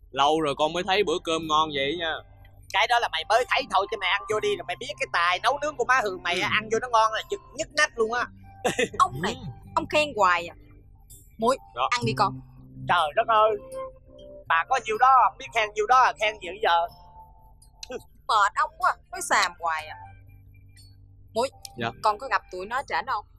Lâu rồi con mới thấy bữa cơm ngon vậy nha. Cái đó là mày mới thấy thôi, chứ mày ăn vô đi rồi mày biết cái tài nấu nướng của má Hường mày ăn vô nó ngon là chực nhức nách luôn á. Ông này, ông khen hoài à. Muội, ăn đi con. Trời đất ơi, bà có nhiêu đó không biết khen nhiêu đó, khen gì bây giờ. Mệt ông quá, nói xàm hoài à. Muội, dạ. Con có gặp tụi nó trển không?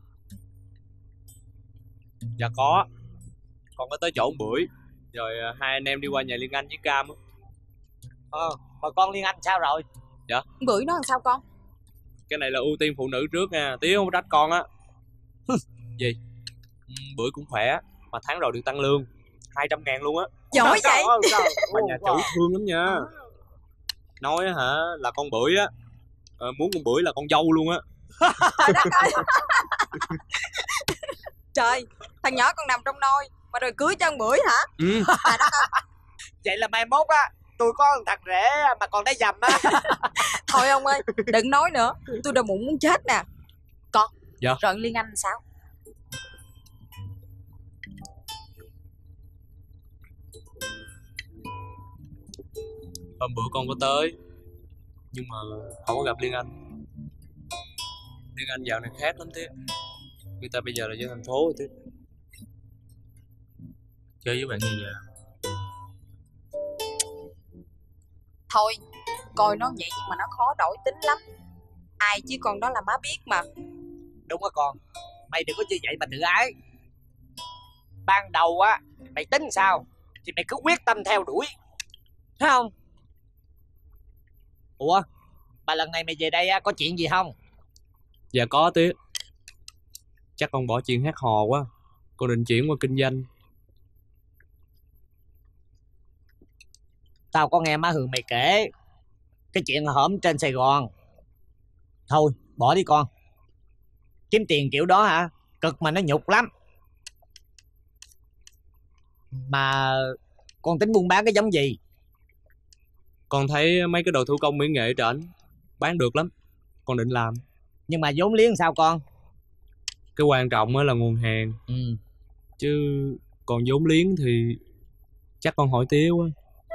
Dạ có. Con có tới chỗ ông Bưởi, rồi hai anh em đi qua nhà Liên Anh với Cam á. Mà con Liên Anh sao rồi? Dạ. Bưởi nó làm sao con? Cái này là ưu tiên phụ nữ trước nha, tí không trách con á. Gì? Bưởi cũng khỏe, mà tháng rồi được tăng lương 200.000 luôn á. Giỏi vậy. Mà nhà chủ thương lắm nha. Nói hả là con Bưởi á, muốn con Bưởi là con dâu luôn á. Trời đất ơi. Trời, thằng nhỏ còn nằm trong nôi mà rồi cưới cho con Bưởi hả? Ừ. Trời đất ơi. Vậy là mai mốt á tôi có một thằng rể mà còn đá dầm á. Thôi ông ơi, đừng nói nữa, tôi đã muốn chết nè. Con, dạ. Rồi Liên Anh sao? Hôm bữa con có tới, nhưng mà không có gặp Liên Anh. Liên Anh dạo này khác lắm thế. Người ta bây giờ là dân thành phố rồi thế. Chơi với bạn gì vậy? Thôi, coi nó vậy nhưng mà nó khó đổi tính lắm. Ai chứ con đó là má biết mà. Đúng á con, mày đừng có như vậy mà tự ái. Ban đầu á mày tính sao thì mày cứ quyết tâm theo đuổi, thấy không? Ủa, mà lần này mày về đây á có chuyện gì không? Dạ có tía. Chắc con bỏ chuyện hát hò quá, con định chuyển qua kinh doanh. Tao có nghe má Hường mày kể cái chuyện hổm trên Sài Gòn. Thôi bỏ đi con, kiếm tiền kiểu đó hả, cực mà nó nhục lắm. Mà con tính buôn bán cái giống gì? Con thấy mấy cái đồ thủ công mỹ nghệ trển bán được lắm, con định làm. Nhưng mà vốn liếng sao con? Cái quan trọng là nguồn hàng. Chứ còn vốn liếng thì chắc con hỏi tía quá.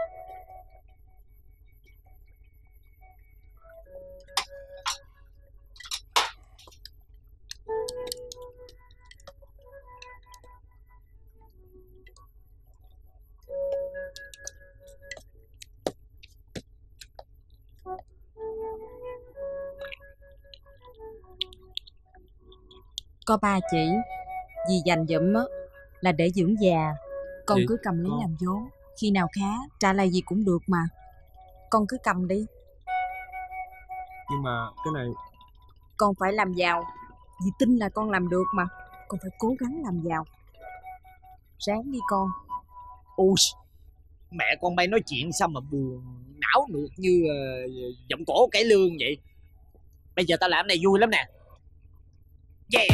Có ba chỉ, dì dành dụm á là để dưỡng già. Con Thì cứ cầm lấy con... làm vốn, khi nào khá trả lại gì cũng được mà. Con cứ cầm đi. Nhưng mà cái này con phải làm giàu. Dì tin là con làm được mà. Con phải cố gắng làm giàu. Ráng đi con. Ui, mẹ con bay nói chuyện sao mà buồn não nuột như giọng cổ cải lương vậy. Bây giờ tao làm này vui lắm nè. Yeah.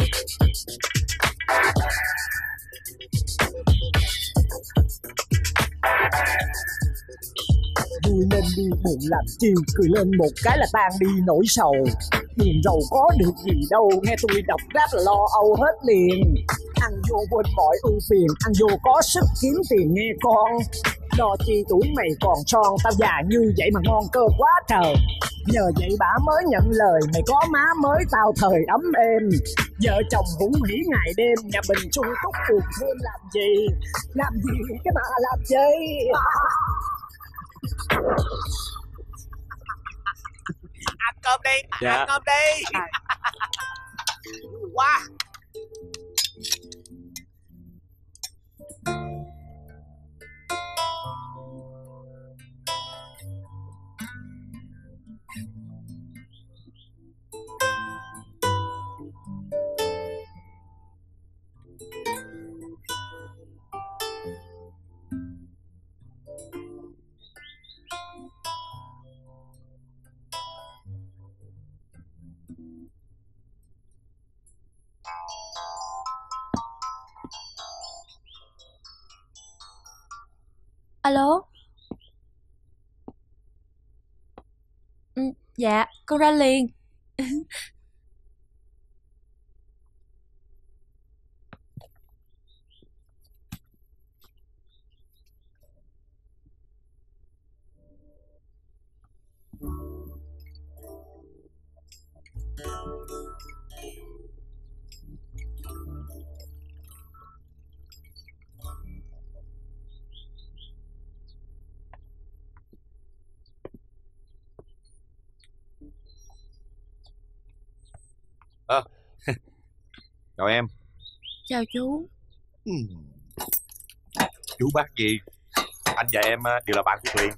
Vui lên đi buồn làm chi, cười lên một cái là tan đi nỗi sầu. Buồn rầu có được gì đâu, nghe tôi đọc rap là lo âu hết liền. Ăn vô quên mọi ưu phiền, ăn vô có sức kiếm tiền nghe con. Lo chi tuổi mày còn son, tao già như vậy mà ngon cơ quá trời. Nhờ vậy bả mới nhận lời, mày có má mới tao thời ấm êm. Vợ chồng hủng hỉ ngày đêm, nhà bình sung túc buồn thêm làm gì. Làm gì cái mà làm gì. Ăn cơm đi, dạ. Ăn cơm đi. Quá. Alo. Dạ con ra liền. À, chào em. Chào chú. Chú bác gì? Anh và em đều là bạn của Tuyền.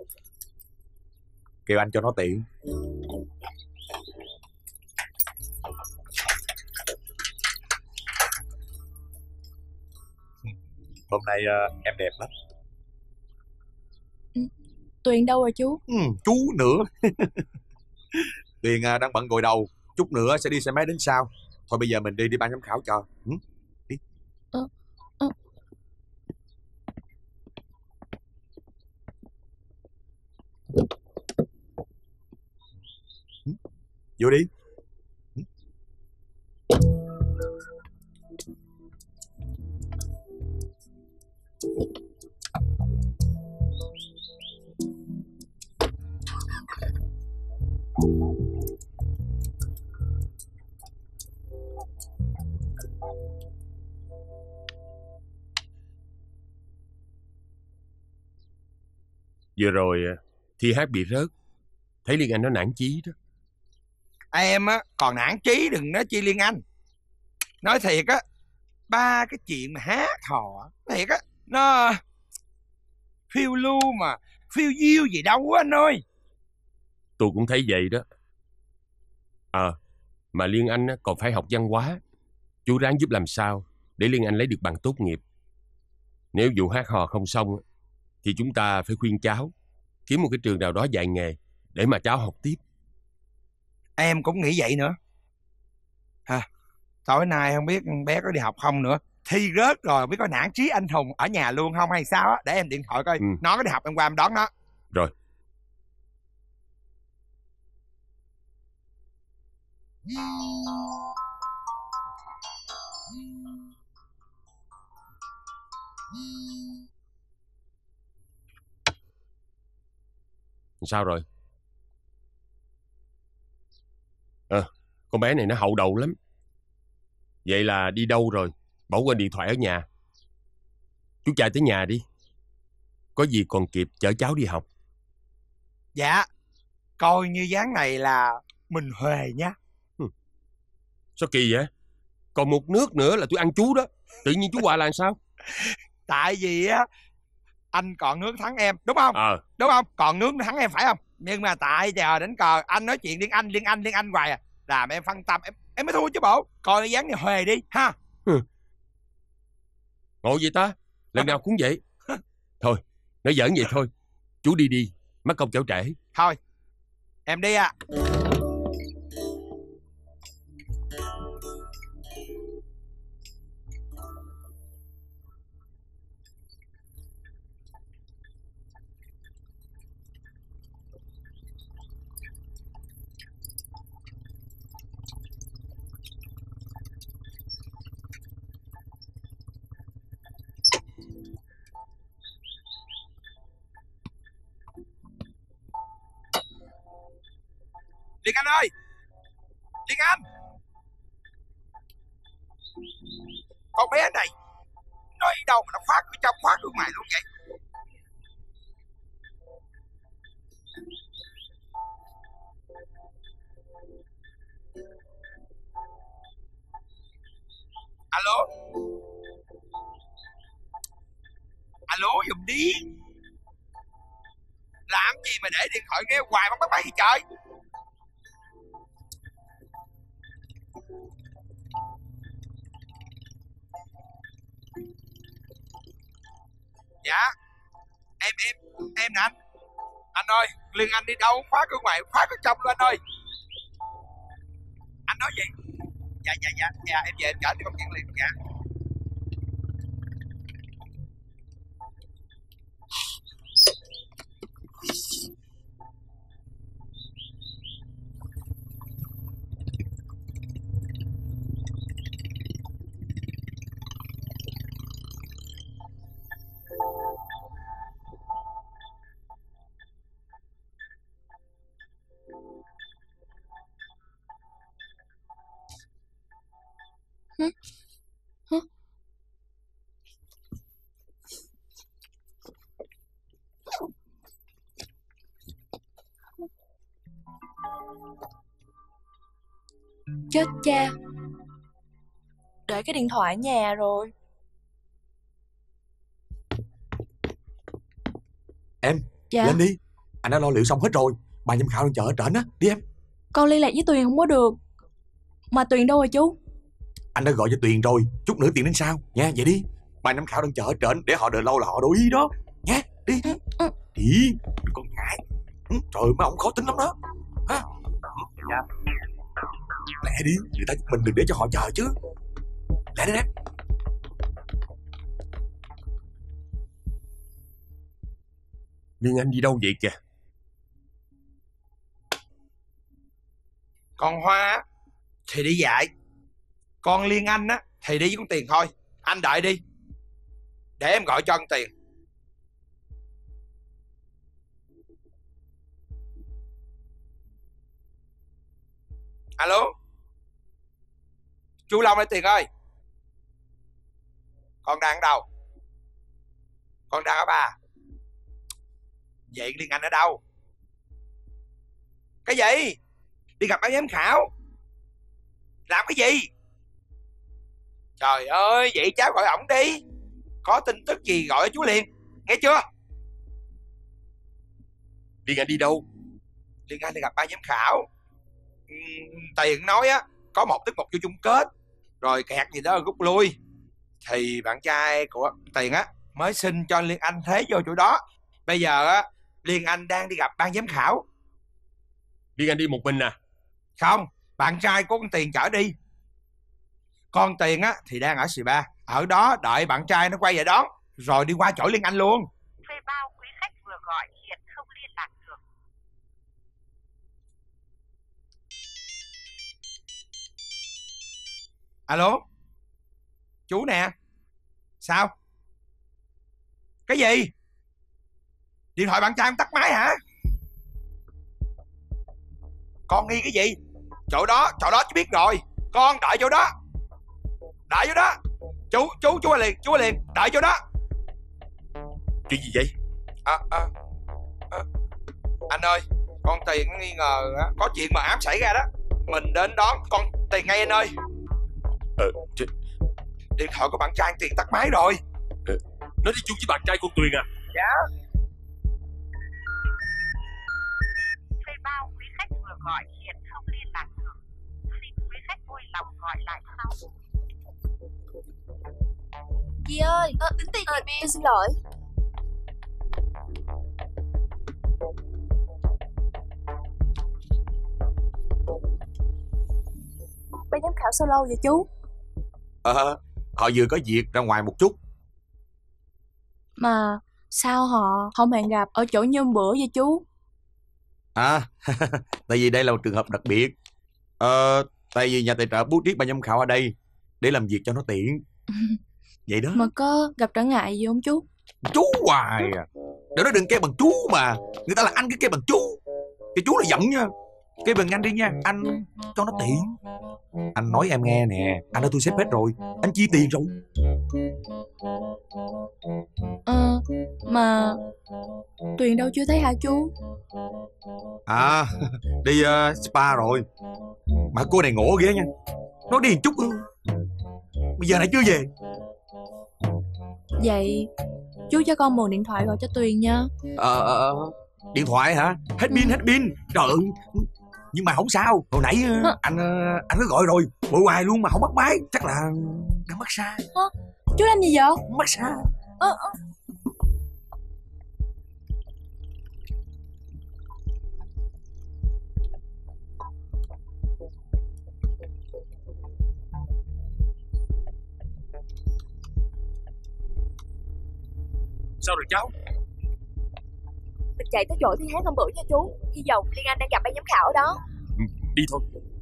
Kêu anh cho nó tiện. Hôm nay em đẹp lắm. Tuyền đâu rồi chú? Chú nữa. Tuyền đang bận gội đầu. Chút nữa sẽ đi xe máy đến sau. Thôi bây giờ mình đi ban giám khảo cho. Đi. Vô đi. Vừa rồi Thi hát bị rớt. Thấy Liên Anh nó nản chí đó. Em á còn nản chí đừng nói chi Liên Anh. Nói thiệt á, ba cái chuyện mà hát hò thiệt á, nó phiêu lưu mà phiêu diêu gì đâu á anh ơi. Tôi cũng thấy vậy đó. Mà Liên Anh còn phải học văn hóa. Chú ráng giúp làm sao để Liên Anh lấy được bằng tốt nghiệp. Nếu vụ hát hò không xong thì chúng ta phải khuyên cháu kiếm một cái trường nào đó dạy nghề để mà cháu học tiếp. Em cũng nghĩ vậy nữa. Tối nay không biết bé có đi học không nữa. Thi rớt rồi biết có nản chí anh hùng ở nhà luôn không hay sao á. Để em điện thoại coi nó có đi học em qua em đón nó. Rồi. Sao rồi? Con bé này nó hậu đậu lắm. Vậy là đi đâu rồi? Bỏ quên điện thoại ở nhà. Chú chạy tới nhà đi. Có gì còn kịp chở cháu đi học. Dạ. Coi như dáng này là mình huề nha. Sao kỳ vậy? Còn một nước nữa là tôi ăn chú đó. Tự nhiên chú Hòa là sao? Tại vì á anh còn nước thắng em đúng không? Đúng không? Còn nước thắng em phải không? Nhưng mà tại giờ đến cờ anh nói chuyện Liên Anh hoài à, làm em phân tâm, em mới thua chứ bộ. Coi dáng này huề đi ha. Ngộ vậy ta? Lần nào cũng vậy. Thôi, nói giỡn vậy thôi. Chú đi đi, mất công cháu trễ. Thôi, em đi à. Liên Anh ơi! Liên Anh! Con bé này nói đâu mà nó khoát ở trong khoát ở ngoài luôn vậy? Alo? Alo giùm đi. Làm gì mà để điện thoại nghe hoài bắt máy gì trời? Dạ. Em nè anh. Anh ơi, Liên Anh đi đâu khóa cửa ngoài, khóa cửa trong luôn anh ơi. Anh nói gì? Dạ, em về em chở đi công viên liền. Dạ. Chết cha, để cái điện thoại ở nhà rồi. Em, Dạ. lên đi. Anh đã lo liệu xong hết rồi. Ban giám khảo đang chờ ở trển á. Đi em. Con liên lạc với Tuyền không có được. Mà Tuyền đâu rồi chú? Anh đã gọi cho Tuyền rồi. Chút nữa Tuyền đến sau nha. Vậy đi. Ban giám khảo đang chờ ở trển. Để họ đợi lâu là họ đổi ý đó nha. Đi. Đi. Đừng có ngại. Trời ơi, mấy ông khó tính lắm đó. Hả? Dạ. Lẹ đi. Người ta mình đừng để cho họ chờ chứ. Lẹ đi em. Liên Anh đi đâu vậy kìa? Con Hoa thì đi dạy, con Liên Anh á thì đi với con Tiền thôi. Anh đợi đi, để em gọi cho con Tiền. Alo, chú Long đây Tiền ơi. Con đang ở đâu? Con đang ở Ba. Vậy Liên Anh ở đâu? Cái gì? Đi gặp ban giám khảo? Làm cái gì? Trời ơi, vậy cháu gọi ổng đi. Có tin tức gì gọi chú liền, nghe chưa? Liên Anh đi đâu? Liên Anh đi gặp ban giám khảo. Tiền nói á, có một tiết mục vô chung kết rồi kẹt gì đó rút lui, thì bạn trai của Tiền á mới xin cho Liên Anh thế vô chỗ đó. Bây giờ á, Liên Anh đang đi gặp ban giám khảo. Liên Anh đi một mình à? Không, bạn trai của con Tiền chở đi. Con Tiền á thì đang ở Spa, ở đó đợi bạn trai nó quay về đón, rồi đi qua chỗ Liên Anh luôn. Thuê bao quý khách vừa gọi hiện không liên lạc được. Alo, chú nè. Sao? Cái gì? Điện thoại bạn trai em tắt máy hả? Con nghi cái gì? Chỗ đó chú biết rồi. Con đợi chỗ đó. Đợi chỗ đó. Chú ở liền, đợi chỗ đó. Chuyện gì vậy? Anh ơi, con Tiền nghi ngờ có chuyện mà ám xảy ra đó. Mình đến đón con Tiền ngay anh ơi. Điện thoại của bạn trai Tiền tắt máy rồi. Nó đi chung với bạn trai con Tuyền à? Dạ. Thuê bao quý khách vừa gọi hiện không liên lạc được. Xin quý khách vui lòng gọi lại sau. Dì ơi, tính tiền tôi xin lỗi. Ban giám khảo sao lâu vậy chú? Họ vừa có việc ra ngoài một chút. Mà sao họ không hẹn gặp ở chỗ như bữa vậy chú? Tại vì đây là một trường hợp đặc biệt. Tại vì nhà tài trợ bố trí ban giám khảo ở đây để làm việc cho nó tiện. Vậy đó. Mà có gặp trở ngại gì không chú? Chú hoài à. Để nó đừng kêu bằng chú mà. Người ta là anh cứ kêu bằng chú. Cái chú là giận nha. Kêu bằng anh đi nha. Anh cho nó tiện. Anh nói em nghe nè. Anh đã thu xếp hết rồi. Anh chi tiền rồi. Mà Tuyền đâu chưa thấy hả chú? Đi spa rồi. Mà cô này ngộ ghê nha. Nó đi một chút. Bây giờ này chưa về. Vậy chú cho con mượn điện thoại gọi cho Tuyền nha. Điện thoại hả? Hết pin. Trời ơi. Nhưng mà không sao. Hồi nãy anh có gọi rồi. Bội hoài luôn mà không bắt máy. Chắc là đang massage. Chú làm gì vậy? Massage. Sao rồi cháu? Mình chạy tới chỗ thi hát hôm bữa nha chú. Hy vọng Liên Anh đang gặp ban giám khảo ở đó. Đi thôi.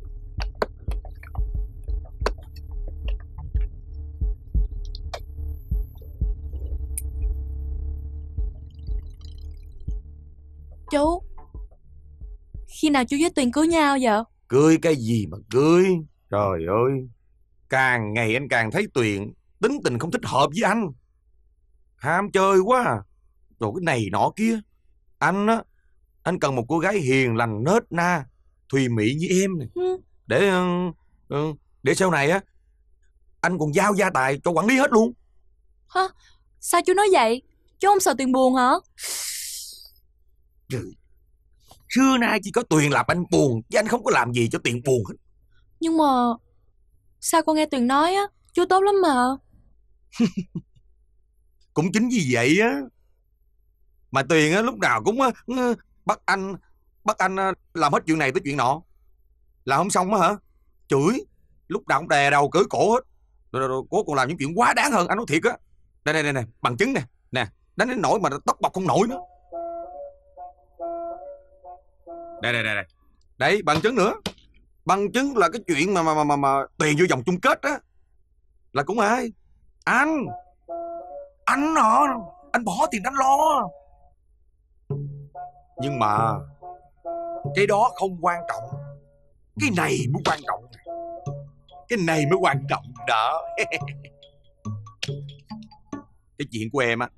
Chú, khi nào chú với Tuyền cưới nhau vậy? Cưới cái gì mà cưới? Trời ơi. Càng ngày anh càng thấy Tuyền tính tình không thích hợp với anh. Ham chơi quá à. Rồi cái này nọ kia. Anh cần một cô gái hiền lành nết na, thùy mị như em này. để sau này á anh còn giao gia tài cho quản lý hết luôn. Hả? Sao chú nói vậy? Chú không sợ Tuyền buồn hả? Xưa nay chỉ có Tuyền làm anh buồn, chứ anh không có làm gì cho Tuyền buồn hết. Nhưng mà sao con nghe Tuyền nói á, chú tốt lắm mà. Cũng chính vì vậy á mà Tuyền á lúc nào cũng bắt anh làm hết chuyện này tới chuyện nọ. Làm không xong á hả, chửi, lúc nào cũng đè đầu cưỡi cổ hết. Rồi cô còn làm những chuyện quá đáng hơn, anh nói thiệt á. Đây bằng chứng nè, đánh đến nỗi mà tóc bọc không nổi nữa. Đây đấy, bằng chứng nữa. Bằng chứng là cái chuyện mà Tuyền vô vòng chung kết á, là cũng ai anh họ, anh bỏ tiền anh lo. Nhưng mà cái đó không quan trọng, cái này mới quan trọng. Cái này mới quan trọng đó. Cái chuyện của em á,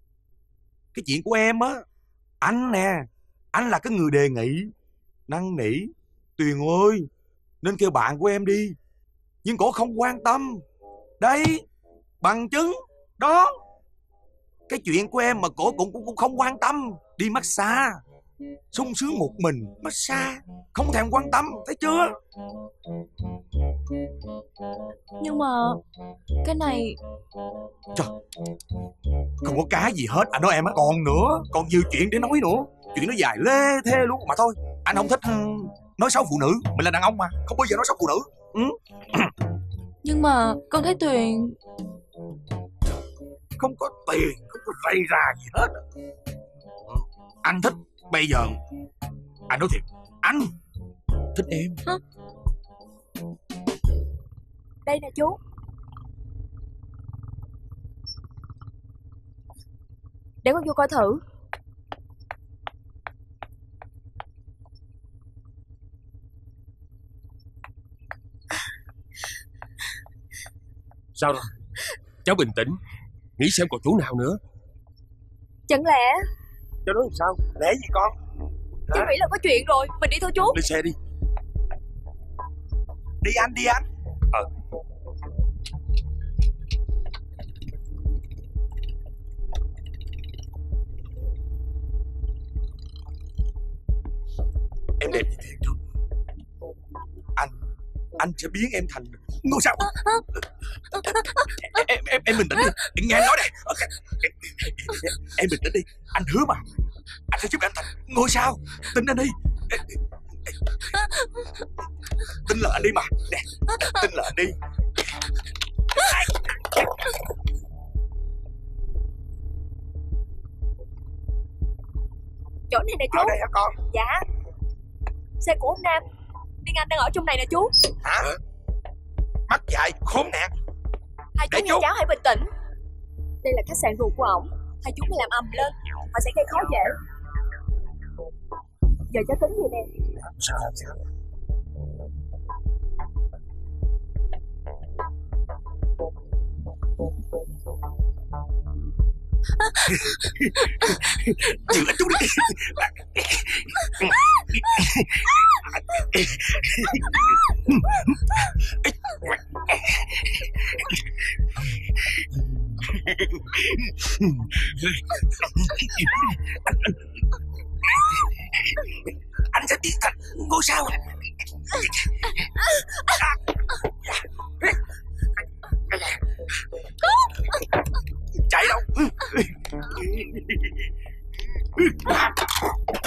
anh nè, anh là cái người đề nghị, năn nỉ Tuyền ơi nên kêu bạn của em đi, nhưng cổ không quan tâm. Đây, bằng chứng đó. Cái chuyện của em mà cổ cũng không quan tâm. Đi massage sung sướng một mình, massage không thèm quan tâm, thấy chưa? Nhưng mà cái này... Trời, không có cái gì hết anh nói em á. Còn nhiều chuyện để nói nữa. Chuyện nó dài lê thê luôn. Mà thôi, anh không thích nói xấu phụ nữ. Mình là đàn ông mà, không bao giờ nói xấu phụ nữ. Nhưng mà con thấy Tuyền không có tiền, không có rây ra gì hết. Anh thích. Bây giờ anh nói thiệt, anh thích em. Hả? Đây nè chú. Để con vô coi thử. Sao rồi? Cháu bình tĩnh, nghĩ xem còn chỗ nào nữa. Chẳng lẽ Cháu nói sao? Lẽ gì con? cháu nghĩ là có chuyện rồi. Mình đi thôi chú. Lên xe đi. Đi anh. Em đẹp như thiệt không? Anh sẽ biến em thành ngôi sao. Em bình tĩnh đi, nghe anh nói đây. Em bình tĩnh đi, anh hứa mà, anh sẽ giúp em thành ngôi sao. Tin anh đi. Tin lời anh đi mà. Nè, tin lời anh đi. Chỗ này nè chú. Ở đây hả con? Dạ. Xe của ông Nam. Liên Anh đang ở trong này nè chú. Hả? Mắt dại khốn nạn. Hai chú Để nghe chú. cháu hãy bình tĩnh. Đây là khách sạn ruột của ổng. Hai chú mới làm ầm lên, họ sẽ gây khó dễ. Giờ cháu tính gì nè. Sao? Chịu ít chút đi. Anh sẽ biến thành ngôi sao. Chạy đâu?